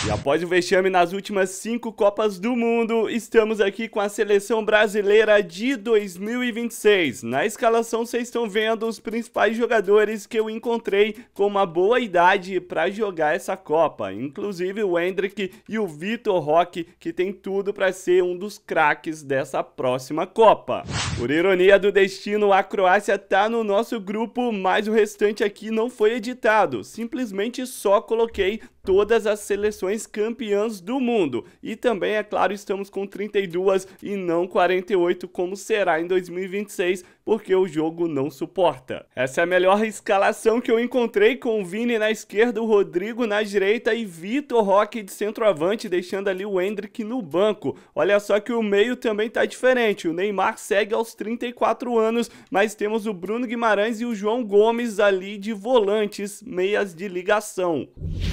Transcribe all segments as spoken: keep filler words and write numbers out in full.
E após o vexame nas últimas cinco Copas do Mundo, estamos aqui com a seleção brasileira de dois mil e vinte e seis. Na escalação vocês estão vendo os principais jogadores que eu encontrei com uma boa idade para jogar essa Copa. Inclusive o Endrick e o Vitor Roque, que tem tudo para ser um dos craques dessa próxima Copa. Por ironia do destino, a Croácia tá no nosso grupo, mas o restante aqui não foi editado. Simplesmente só coloquei todas as seleções campeãs do mundo. E também, é claro, estamos com trinta e duas e não quarenta e oito, como será em dois mil e vinte e seis, porque o jogo não suporta. Essa é a melhor escalação que eu encontrei, com o Vini na esquerda, o Rodrigo na direita e Vitor Roque de centroavante, deixando ali o Endrick no banco. Olha só que o meio também tá diferente. O Neymar segue aos trinta e quatro anos, mas temos o Bruno Guimarães e o João Gomes ali de volantes, meias de ligação.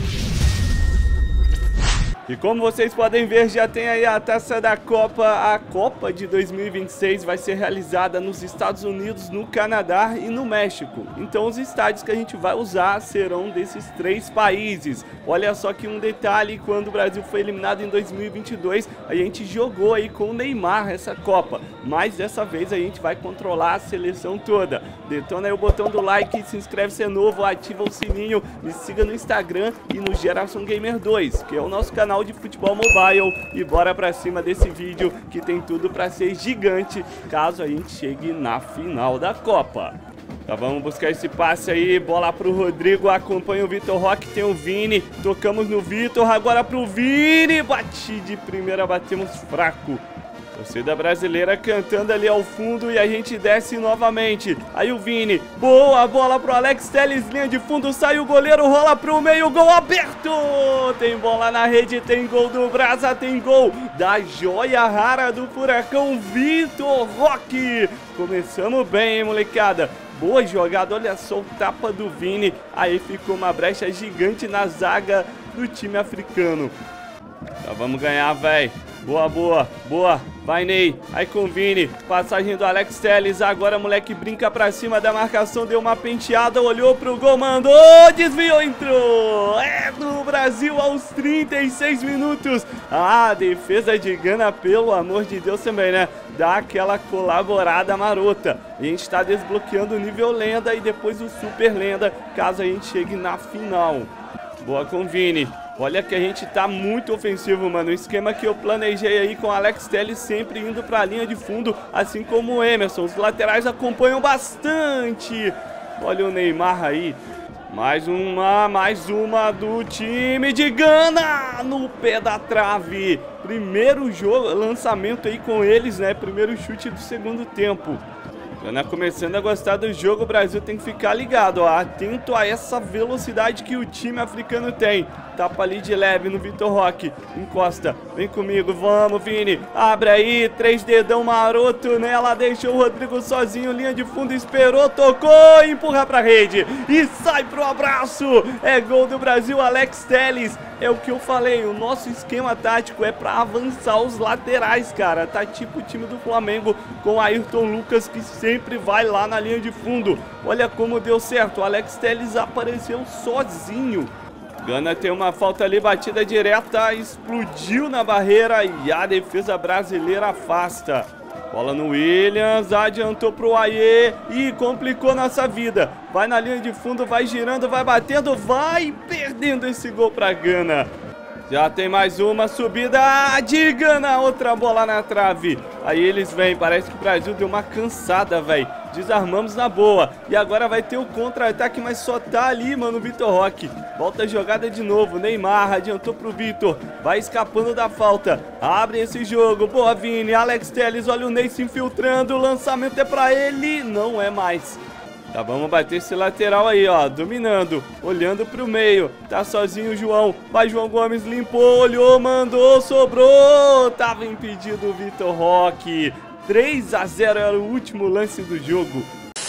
E como vocês podem ver, já tem aí a taça da Copa. A Copa de dois mil e vinte e seis vai ser realizada nos Estados Unidos, no Canadá e no México. Então os estádios que a gente vai usar serão desses três países. Olha só que um detalhe, quando o Brasil foi eliminado em dois mil e vinte e dois, a gente jogou aí com o Neymar essa Copa. Mas dessa vez a gente vai controlar a seleção toda. Detona aí o botão do like, se inscreve se é novo, ativa o sininho, me siga no Instagram e no Geração Gamer dois, que é o nosso canal de futebol mobile, e bora pra cima desse vídeo que tem tudo pra ser gigante caso a gente chegue na final da Copa. Tá, vamos buscar esse passe aí, bola pro Rodrigo, acompanha o Vitor Roque, tem o Vini, tocamos no Vitor, agora pro Vini, bati de primeira, batemos fraco. Torcida brasileira cantando ali ao fundo e a gente desce novamente. Aí o Vini, boa bola pro Alex Telles, linha de fundo, sai o goleiro, rola pro meio, gol aberto! Tem bola na rede, tem gol do Brasa, tem gol da joia rara do Furacão, Vitor Roque. Começamos bem, hein, molecada? Boa jogada, olha só o tapa do Vini. Aí ficou uma brecha gigante na zaga do time africano. Tá, vamos ganhar, velho. Boa, boa, boa. Vai, Ney. Aí com o Vini. Passagem do Alex Telles. Agora, moleque, brinca pra cima da marcação. Deu uma penteada, olhou pro gol, mandou. Desviou, entrou. É do Brasil aos trinta e seis minutos. Ah, defesa de Gana, pelo amor de Deus também, né? Dá aquela colaborada marota. A gente tá desbloqueando o nível lenda e depois o super lenda, caso a gente chegue na final. Boa com o Vini. Olha que a gente tá muito ofensivo, mano. O esquema que eu planejei aí com o Alex Telles sempre indo pra linha de fundo, assim como o Emerson. Os laterais acompanham bastante. Olha o Neymar aí. Mais uma, mais uma do time de Gana no pé da trave. Primeiro jogo, lançamento aí com eles, né? Primeiro chute do segundo tempo. Gana começando a gostar do jogo, o Brasil tem que ficar ligado, ó, atento a essa velocidade que o time africano tem. Tapa ali de leve no Vitor Roque, encosta, vem comigo, vamos Vini, abre aí, três dedão maroto nela, deixou o Rodrigo sozinho, linha de fundo, esperou, tocou, empurra pra rede e sai pro abraço. É gol do Brasil, Alex Telles. É o que eu falei, o nosso esquema tático é pra avançar os laterais, cara. Tá tipo o time do Flamengo com Ayrton Lucas, que sempre vai lá na linha de fundo. Olha como deu certo, o Alex Telles apareceu sozinho. Gana tem uma falta ali, batida direta, explodiu na barreira e a defesa brasileira afasta. Bola no Williams, adiantou pro Aie e complicou nossa vida. Vai na linha de fundo, vai girando, vai batendo, vai perdendo esse gol pra Gana. Já tem mais uma subida de Gana, outra bola na trave. Aí eles vêm, parece que o Brasil deu uma cansada, velho. Desarmamos na boa. E agora vai ter o contra-ataque, mas só tá ali, mano, o Vitor Roque. Volta a jogada de novo, Neymar adiantou pro Vitor. Vai escapando da falta. Abre esse jogo, boa Vini, Alex Telles, olha o Ney se infiltrando. O lançamento é pra ele, não é mais. Tá, vamos bater esse lateral aí, ó, dominando, olhando pro meio, tá sozinho o João, vai João Gomes, limpou, olhou, mandou, sobrou, tava impedido o Vitor Roque. Três a zero era o último lance do jogo.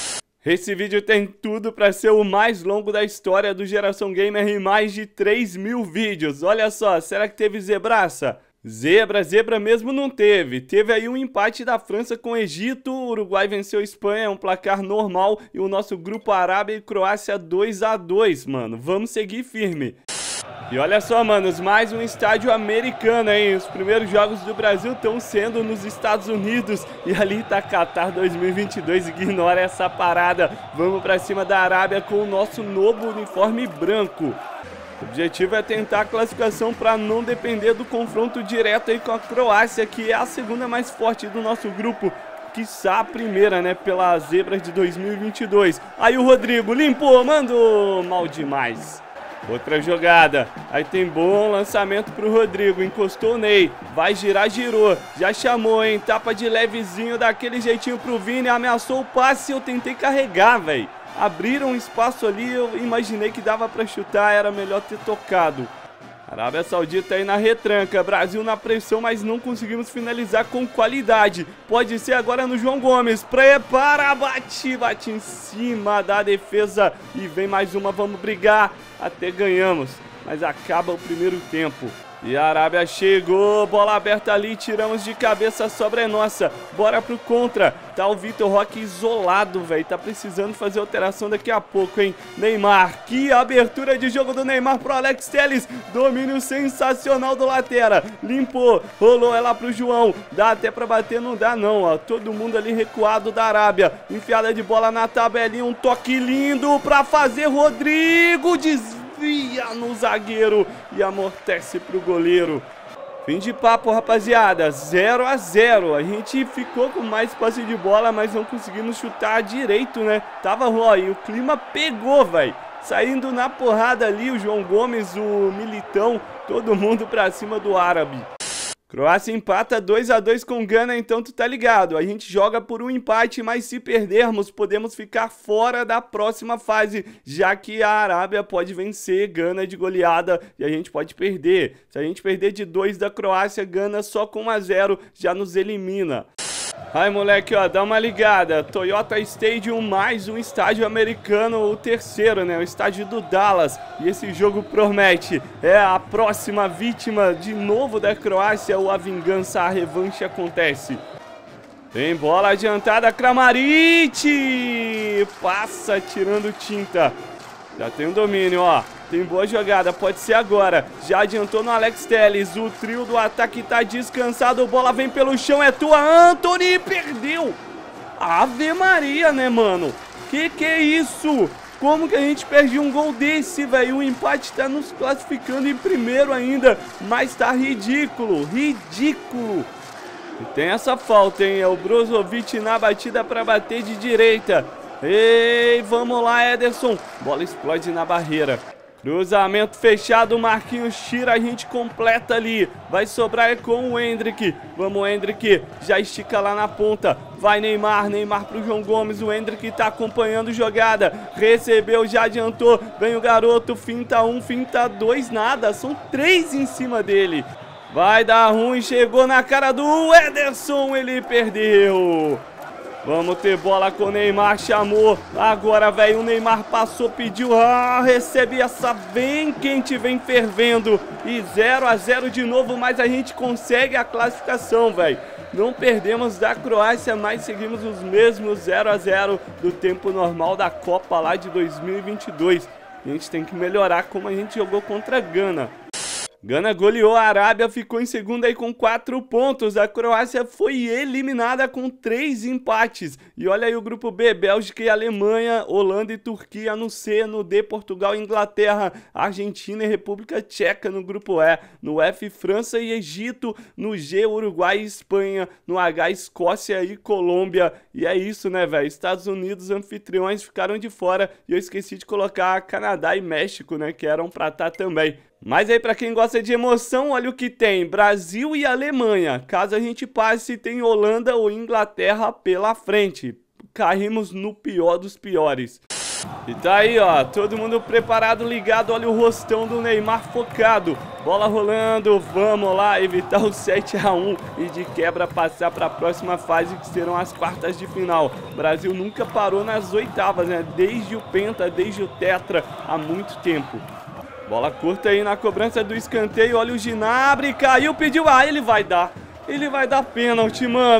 Esse vídeo tem tudo para ser o mais longo da história do Geração Gamer em mais de três mil vídeos. Olha só, será que teve zebraça? Zebra, zebra mesmo não teve. Teve aí um empate da França com o Egito, o Uruguai venceu a Espanha, um placar normal, e o nosso grupo Arábia e Croácia dois a dois, mano. Vamos seguir firme. E olha só, manos, mais um estádio americano, hein? Os primeiros jogos do Brasil estão sendo nos Estados Unidos e ali tá Qatar dois mil e vinte e dois, ignora essa parada. Vamos pra cima da Arábia com o nosso novo uniforme branco. O objetivo é tentar a classificação para não depender do confronto direto aí com a Croácia, que é a segunda mais forte do nosso grupo. Quiçá a primeira, né, pelas zebras de dois mil e vinte e dois. Aí o Rodrigo limpou, mandou mal demais. Outra jogada, aí tem bom lançamento pro Rodrigo, encostou o Ney, vai girar, girou, já chamou, hein, tapa de levezinho, daquele jeitinho pro Vini, ameaçou o passe, eu tentei carregar, velho. Abriram um espaço ali, eu imaginei que dava pra chutar, era melhor ter tocado. Arábia Saudita aí na retranca, Brasil na pressão, mas não conseguimos finalizar com qualidade. Pode ser agora no João Gomes, prepara, bate, bate em cima da defesa e vem mais uma, vamos brigar, até ganhamos, mas acaba o primeiro tempo. E a Arábia chegou, bola aberta ali, tiramos de cabeça, a sobra é nossa. Bora pro contra, tá o Vitor Roque isolado, velho, tá precisando fazer alteração daqui a pouco, hein. Neymar, que abertura de jogo do Neymar pro Alex Telles, domínio sensacional do Latera, limpou, rolou ela pro João, dá até pra bater, não dá não, ó, todo mundo ali recuado da Arábia, enfiada de bola na tabelinha, um toque lindo pra fazer, Rodrigo, desvia no zagueiro e amortece pro goleiro. Fim de papo, rapaziada, zero a zero. A gente ficou com mais posse de bola, mas não conseguimos chutar direito, né? Tava ruim, o clima pegou, velho. Saindo na porrada ali, o João Gomes, o Militão, todo mundo pra cima do árabe. Croácia empata dois a dois com Gana, então tu tá ligado, a gente joga por um empate, mas se perdermos podemos ficar fora da próxima fase, já que a Arábia pode vencer Gana de goleada e a gente pode perder. Se a gente perder de dois da Croácia, Gana só com um a zero já nos elimina. Ai, moleque, ó, dá uma ligada, Toyota Stadium, mais um estádio americano, o terceiro, né, o estádio do Dallas, e esse jogo promete, é a próxima vítima de novo da Croácia, ou a vingança, a revanche acontece. Tem bola adiantada, Kramaric, passa tirando tinta, já tem um domínio, ó. Tem boa jogada, pode ser agora. Já adiantou no Alex Telles. O trio do ataque tá descansado. Bola vem pelo chão, é tua, Antony. Perdeu. Ave Maria, né, mano? Que que é isso? Como que a gente perde um gol desse, velho? O empate tá nos classificando em primeiro ainda. Mas tá ridículo, ridículo. E tem essa falta, hein? É o Brozovic na batida pra bater de direita. Ei, vamos lá, Ederson. Bola explode na barreira. Cruzamento fechado, Marquinhos tira, a gente completa ali. Vai sobrar com o Endrick. Vamos, Endrick, já estica lá na ponta. Vai Neymar, Neymar pro João Gomes. O Endrick tá acompanhando jogada. Recebeu, já adiantou. Vem o garoto, finta um, finta dois, nada. São três em cima dele. Vai dar ruim, chegou na cara do Ederson, ele perdeu. Vamos ter bola com o Neymar, chamou, agora, velho, o Neymar passou, pediu, ah, recebe essa, vem quente, vem fervendo, e zero a zero de novo, mas a gente consegue a classificação, velho. Não perdemos da Croácia, mas seguimos os mesmos zero a zero do tempo normal da Copa lá de dois mil e vinte e dois. A gente tem que melhorar como a gente jogou contra a Gana. Gana goleou a Arábia, ficou em segundo aí com quatro pontos. A Croácia foi eliminada com três empates. E olha aí o grupo B, Bélgica e Alemanha, Holanda e Turquia no C, no D, Portugal e Inglaterra, Argentina e República Tcheca no grupo E, no F, França e Egito, no G, Uruguai e Espanha, no H, Escócia e Colômbia. E é isso, né, velho? Estados Unidos, anfitriões, ficaram de fora. E eu esqueci de colocar Canadá e México, né, que eram pra estar também. Mas aí pra quem gosta de emoção, olha o que tem, Brasil e Alemanha, caso a gente passe tem Holanda ou Inglaterra pela frente, caímos no pior dos piores. E tá aí, ó, todo mundo preparado, ligado, olha o rostão do Neymar focado, bola rolando, vamos lá evitar o sete a um e de quebra passar para a próxima fase que serão as quartas de final. O Brasil nunca parou nas oitavas, né, desde o Penta, desde o Tetra, há muito tempo. Bola curta aí na cobrança do escanteio, olha o Gnabry, caiu, pediu, ah, ele vai dar, ele vai dar pênalti, mano.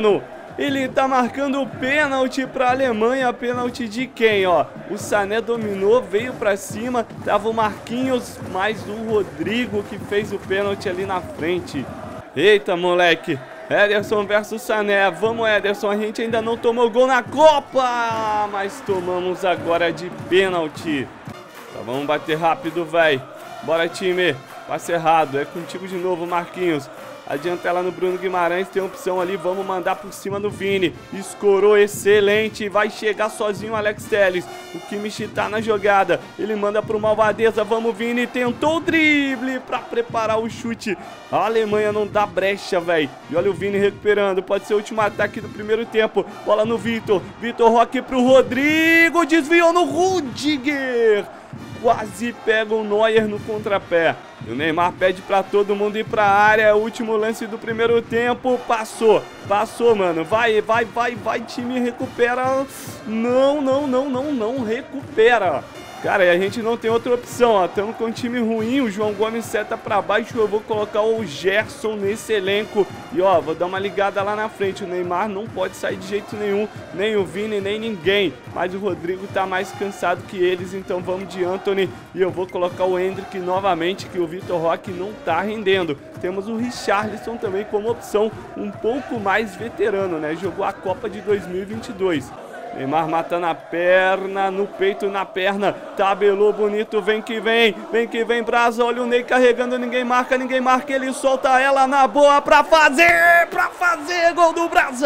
Ele tá marcando o pênalti para a Alemanha. Pênalti de quem, ó? O Sané dominou, veio para cima. Tava o Marquinhos, mais o Rodrigo que fez o pênalti ali na frente. Eita, moleque. Ederson versus Sané. Vamos, Ederson. A gente ainda não tomou gol na Copa, mas tomamos agora de pênalti. Tá, vamos bater rápido, velho. Bora, time. Passe errado. É contigo de novo, Marquinhos. Adianta ela no Bruno Guimarães, tem opção ali, vamos mandar por cima do Vini. Escorou, excelente, vai chegar sozinho o Alex Telles. O Kimmich tá na jogada, ele manda pro Malvadeza, vamos Vini, tentou o drible pra preparar o chute. A Alemanha não dá brecha, velho. E olha o Vini recuperando, pode ser o último ataque do primeiro tempo. Bola no Vitor, Vitor Roque pro Rodrigo, desviou no Rudiger. Quase pega o Neuer no contrapé. E o Neymar pede pra todo mundo ir pra área. É o último lance do primeiro tempo. Passou, passou, mano. Vai, vai, vai, vai, time, recupera. Não, não, não, não, não, recupera. Cara, e a gente não tem outra opção, ó. Estamos com um time ruim, o João Gomes seta pra baixo. Eu vou colocar o Gerson nesse elenco. E ó, vou dar uma ligada lá na frente. O Neymar não pode sair de jeito nenhum, nem o Vini, nem ninguém. Mas o Rodrigo tá mais cansado que eles, então vamos de Antony. E eu vou colocar o Endrick novamente, que o Vitor Roque não tá rendendo. Temos o Richarlison também como opção, um pouco mais veterano, né? Jogou a Copa de dois mil e vinte e dois. Neymar mata na perna, no peito, na perna. Tabelou bonito, vem que vem. Vem que vem, Brasa. Olha o Ney carregando, ninguém marca, ninguém marca. Ele solta ela na boa pra fazer, pra fazer gol do Brasa.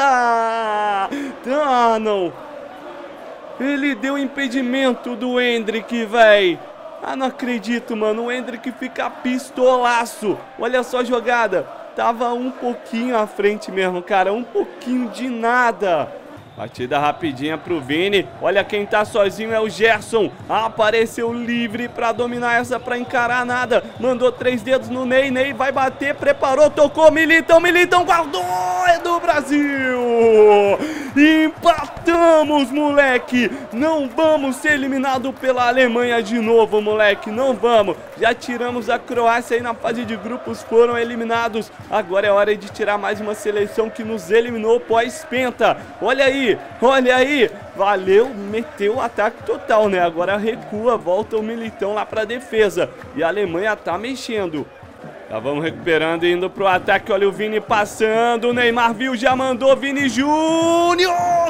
Ah, não. Ele deu impedimento do Endrick, véi. Ah, não acredito, mano. O Endrick fica pistolaço. Olha só a jogada. Tava um pouquinho à frente mesmo, cara. Um pouquinho de nada. Batida rapidinha pro Vini. Olha quem tá sozinho é o Gerson. Apareceu livre pra dominar essa, pra encarar nada. Mandou três dedos no Ney. Ney vai bater, preparou, tocou. Militão, Militão guardou. É do Brasil. Empatamos, moleque. Não vamos ser eliminados pela Alemanha de novo, moleque. Não vamos. Já tiramos a Croácia aí na fase de grupos. Foram eliminados. Agora é hora de tirar mais uma seleção que nos eliminou pós-penta. Olha aí. Olha aí, valeu, meteu o ataque total, né? Agora recua, volta o Militão lá pra defesa. E a Alemanha tá mexendo. Já vamos recuperando e indo pro ataque. Olha o Vini passando, o Neymar viu, já mandou, Vini Júnior.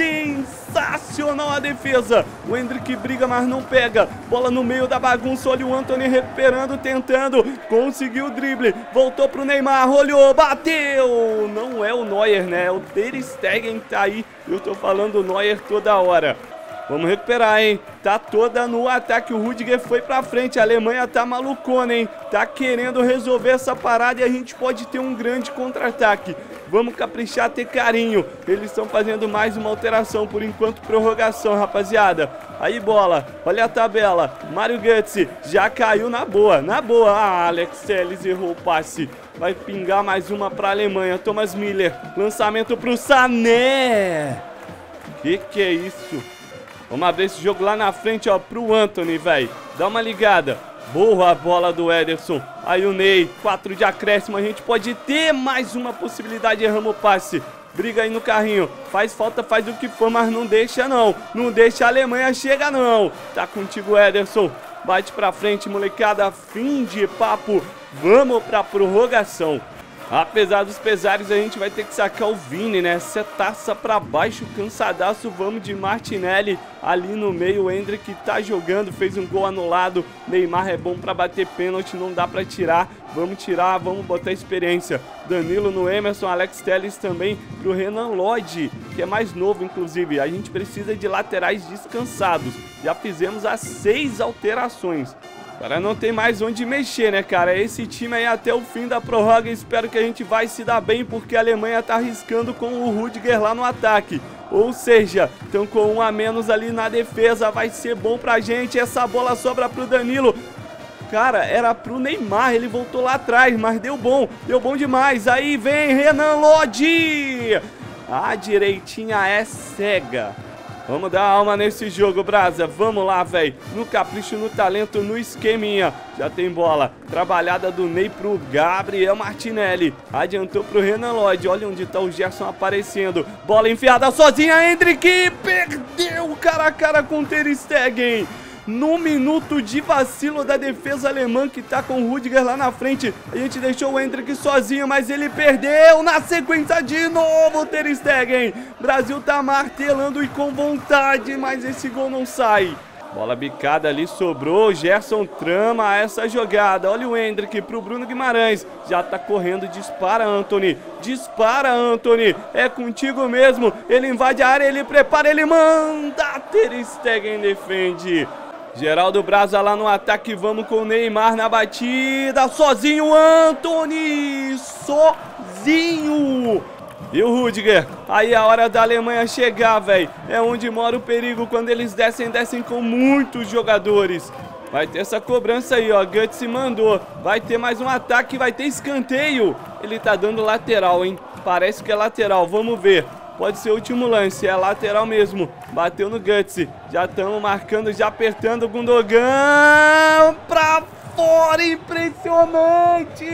Sensacional a defesa. O Endrick briga, mas não pega. Bola no meio da bagunça, olha o Antony recuperando, tentando. Conseguiu o drible, voltou pro Neymar, olhou, bateu. Não é o Neuer, né? É o Ter Stegen que tá aí. Eu tô falando Neuer toda hora. Vamos recuperar, hein? Tá toda no ataque, o Rudiger foi pra frente, a Alemanha tá malucona, hein? Tá querendo resolver essa parada e a gente pode ter um grande contra-ataque. Vamos caprichar, ter carinho. Eles estão fazendo mais uma alteração, por enquanto prorrogação, rapaziada. Aí bola, olha a tabela. Mário Götze já caiu na boa, na boa. Ah, Alex Telles errou o passe. Vai pingar mais uma pra Alemanha. Thomas Müller, lançamento pro Sané. Que que é isso? Vamos abrir esse jogo lá na frente, ó, pro Antony, velho. Dá uma ligada. Boa a bola do Ederson. Aí o Ney, quatro de acréscimo. A gente pode ter mais uma possibilidade. Erramos o passe. Briga aí no carrinho. Faz falta, faz o que for, mas não deixa não. Não deixa a Alemanha chega não. Tá contigo, Ederson. Bate pra frente, molecada. Fim de papo. Vamos pra prorrogação. Apesar dos pesares, a gente vai ter que sacar o Vini, né? Setaça pra baixo, cansadaço. Vamos de Martinelli ali no meio. O Endrick tá jogando, fez um gol anulado. Neymar é bom pra bater pênalti, não dá pra tirar. Vamos tirar, vamos botar experiência. Danilo no Emerson, Alex Telles também pro Renan Lodge, que é mais novo, inclusive. A gente precisa de laterais descansados. Já fizemos as seis alterações. Agora não tem mais onde mexer, né, cara? Esse time aí até o fim da prorroga. Espero que a gente vai se dar bem, porque a Alemanha tá arriscando com o Rudiger lá no ataque. Ou seja, estão com um a menos ali na defesa. Vai ser bom pra gente. Essa bola sobra pro Danilo. Cara, era pro Neymar, ele voltou lá atrás, mas deu bom. Deu bom demais. Aí vem Renan Lodge. A direitinha é cega. Vamos dar alma nesse jogo, Brasa. Vamos lá, velho. No capricho, no talento, no esqueminha. Já tem bola. Trabalhada do Ney pro Gabriel Martinelli. Adiantou pro Renan Lodge. Olha onde tá o Gerson aparecendo. Bola enfiada sozinha. Hendrick perdeu cara a cara com o Ter Stegen. No minuto de vacilo da defesa alemã que tá com o Rudiger lá na frente. A gente deixou o Hendrick sozinho, mas ele perdeu. Na sequência de novo o Ter Stegen. Brasil tá martelando e com vontade, mas esse gol não sai. Bola bicada ali, sobrou. Gerson trama essa jogada. Olha o Hendrick pro Bruno Guimarães. Já tá correndo, dispara Antony. Dispara Antony. É contigo mesmo. Ele invade a área, ele prepara, ele manda. Ter Stegen defende. Geraldo Brasa lá no ataque, vamos com o Neymar na batida, sozinho Antony, sozinho. E o Rudiger, aí a hora da Alemanha chegar, velho, é onde mora o perigo, quando eles descem, descem com muitos jogadores. Vai ter essa cobrança aí, ó, Guts mandou, vai ter mais um ataque, vai ter escanteio. Ele tá dando lateral, hein, parece que é lateral, vamos ver. Pode ser o último lance, é lateral mesmo. Bateu no Guts. Já estamos marcando, já apertando o Gundogan. Pra fora, impressionante.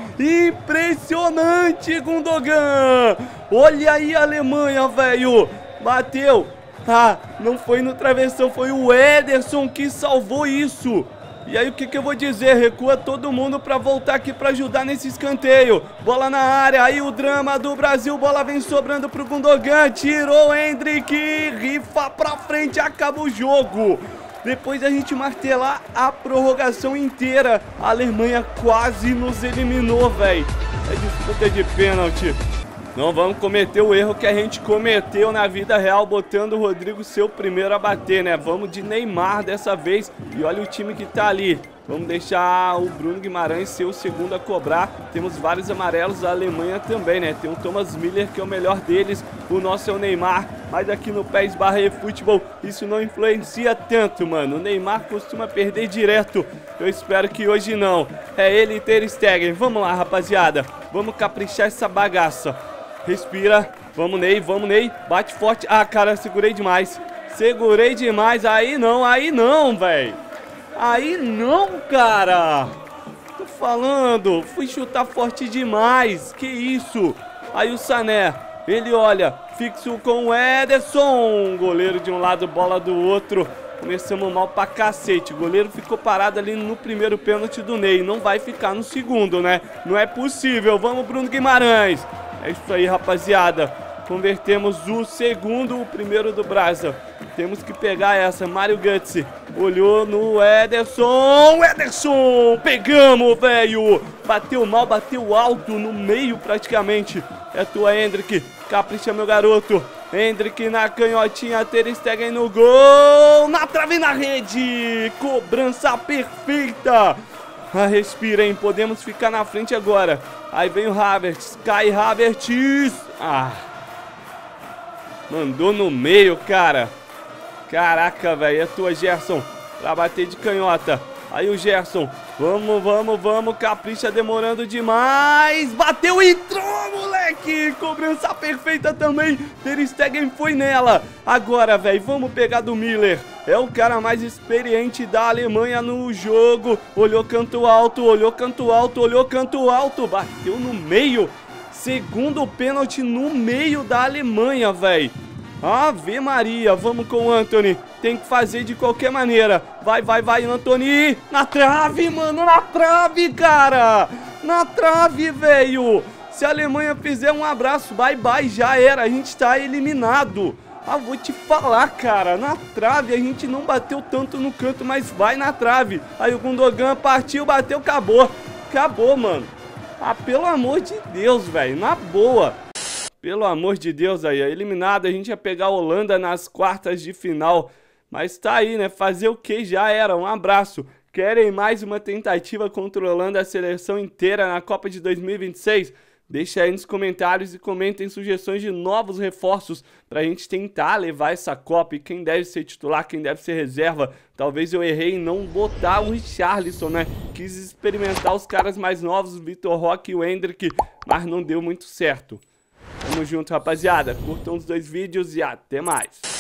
Impressionante, Gundogan. Olha aí a Alemanha, velho. Bateu. Ah, não foi no travessão, foi o Ederson que salvou isso. E aí o que que eu vou dizer? Recua todo mundo pra voltar aqui pra ajudar nesse escanteio. Bola na área, aí o drama do Brasil. Bola vem sobrando pro Gundogan. Tirou o Hendrick, rifa pra frente, acaba o jogo. Depois a gente martelar a prorrogação inteira, a Alemanha quase nos eliminou, velho. É disputa de pênalti. Não vamos cometer o erro que a gente cometeu na vida real, botando o Rodrigo ser o primeiro a bater, né? Vamos de Neymar dessa vez. E olha o time que tá ali. Vamos deixar o Bruno Guimarães ser o segundo a cobrar. Temos vários amarelos, a Alemanha também, né? Tem o Thomas Müller, que é o melhor deles. O nosso é o Neymar. Mas aqui no P E S barra eFootball, isso não influencia tanto, mano. O Neymar costuma perder direto. Eu espero que hoje não. É ele e Ter Stegen. Vamos lá, rapaziada. Vamos caprichar essa bagaça. Respira, vamos Ney, vamos Ney, bate forte. Ah, cara, segurei demais. Segurei demais, aí não, aí não, velho. Aí não, cara. Tô falando, fui chutar forte demais. Que isso? Aí o Sané, ele olha, fixo com o Ederson. Goleiro de um lado, bola do outro. Começamos mal pra cacete. O goleiro ficou parado ali no primeiro pênalti do Ney. Não vai ficar no segundo, né? Não é possível. Vamos, Bruno Guimarães. É isso aí, rapaziada. Convertemos o segundo, o primeiro do Brasa. Temos que pegar essa. Mário Guts olhou no Ederson. Ederson! Pegamos, velho! Bateu mal, bateu alto, no meio praticamente. É tua, Hendrick. Capricha, meu garoto. Hendrick na canhotinha, Ter Stegen no gol. Na trave, na rede. Cobrança perfeita. Ah, respira, hein? Podemos ficar na frente agora. Aí vem o Havertz. Cai Havertz. Ah. Mandou no meio, cara. Caraca, velho. É tua, Gerson. Pra bater de canhota. Aí o Gerson. Vamos, vamos, vamos. Capricha demorando demais. Bateu e entrou, moleque. Cobrança perfeita também. Ter Stegen foi nela. Agora, velho, vamos pegar do Müller. É o cara mais experiente da Alemanha no jogo. Olhou canto alto, olhou canto alto, olhou canto alto. Bateu no meio. Segundo pênalti no meio da Alemanha, velho. Ave Maria, vamos com o Antony. Tem que fazer de qualquer maneira. Vai, vai, vai, Antony. Na trave, mano, na trave, cara. Na trave, velho. Se a Alemanha fizer um abraço, bye, bye, já era. A gente tá eliminado. Ah, vou te falar, cara. Na trave, a gente não bateu tanto no canto, mas vai na trave. Aí o Gundogan partiu, bateu, acabou. Acabou, mano. Ah, pelo amor de Deus, velho. Na boa. Pelo amor de Deus, aí, eliminado, a gente ia pegar a Holanda nas quartas de final. Mas tá aí, né? Fazer o que já era. Um abraço. Querem mais uma tentativa controlando a seleção inteira na Copa de dois mil e vinte e seis? Deixa aí nos comentários e comentem sugestões de novos reforços pra gente tentar levar essa Copa. E quem deve ser titular, quem deve ser reserva. Talvez eu errei em não botar o Richarlison, né? Quis experimentar os caras mais novos, o Vitor Roque e o Hendrick, mas não deu muito certo. Tamo junto, rapaziada. Curtam os dois vídeos e até mais.